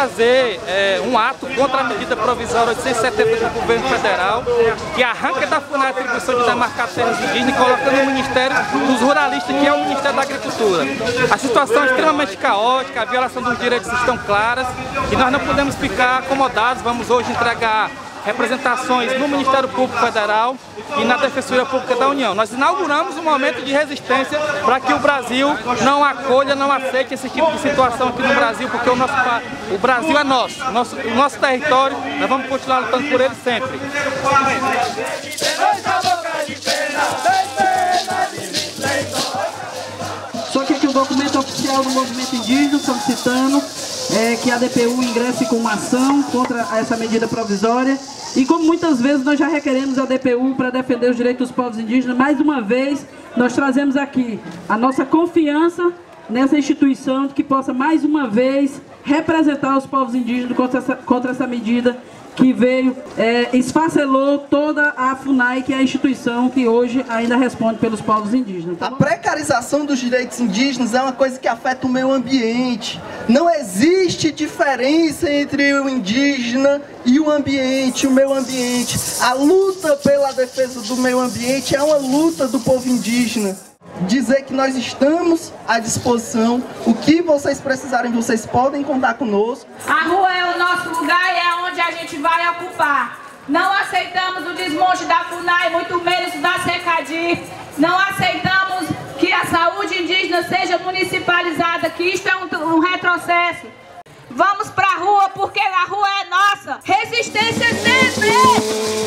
fazer um ato contra a medida provisória 870 do governo federal, que arranca da FUNAI a atribuição de demarcar terras indígenas e coloca no Ministério dos Ruralistas, que é o Ministério da Agricultura. A situação é extremamente caótica, a violação dos direitos estão claras e nós não podemos ficar acomodados. Vamos hoje entregar representações no Ministério Público Federal e na Defensoria Pública da União. Nós inauguramos um momento de resistência para que o Brasil não acolha, não aceite esse tipo de situação aqui no Brasil, porque o Brasil é nosso, o nosso território, nós vamos continuar lutando por ele sempre. Só que aqui o documento oficial do movimento indígena solicitando que a DPU ingresse com uma ação contra essa medida provisória. E como muitas vezes nós já requeremos a DPU para defender os direitos dos povos indígenas, mais uma vez nós trazemos aqui a nossa confiança nessa instituição que possa mais uma vez representar os povos indígenas contra essa medida que veio, esfacelou toda a FUNAI, que é a instituição que hoje ainda responde pelos povos indígenas. A precarização dos direitos indígenas é uma coisa que afeta o meio ambiente. Não existe diferença entre o indígena e o ambiente, o meio ambiente. A luta pela defesa do meio ambiente é uma luta do povo indígena. Dizer que nós estamos à disposição, o que vocês precisarem, vocês podem contar conosco. A rua é o nosso lugar e é onde a gente vai ocupar. Não aceitamos o desmonte da FUNAI, muito menos da SECADI. Não aceitamos que a saúde indígena seja municipalizada, que isto é um retrocesso. Vamos pra rua porque a rua é nossa. Resistência sempre!